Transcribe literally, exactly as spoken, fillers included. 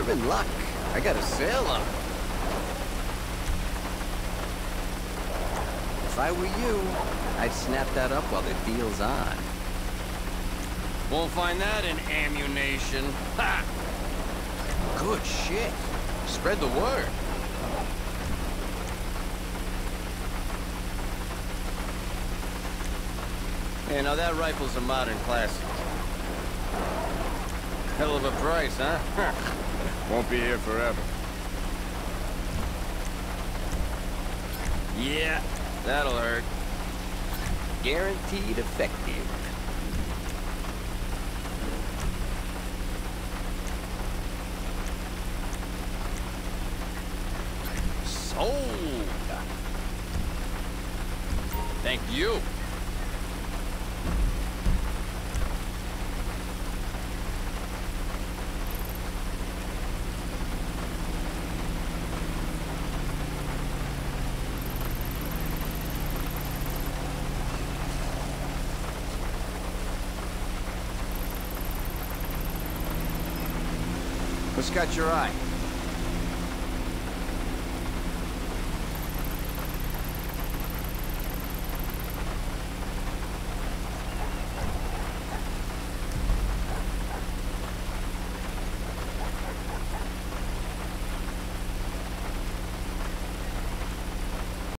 You're in luck. I got a sale on. If I were you, I'd snap that up while the deal's on. Won't find that in ammunition. Ha! Good shit. Spread the word. Yeah, now that rifle's a modern classic. Hell of a price, huh? Won't be here forever. Yeah, that'll hurt. Guaranteed effective. Sold. Thank you. What's got your eye?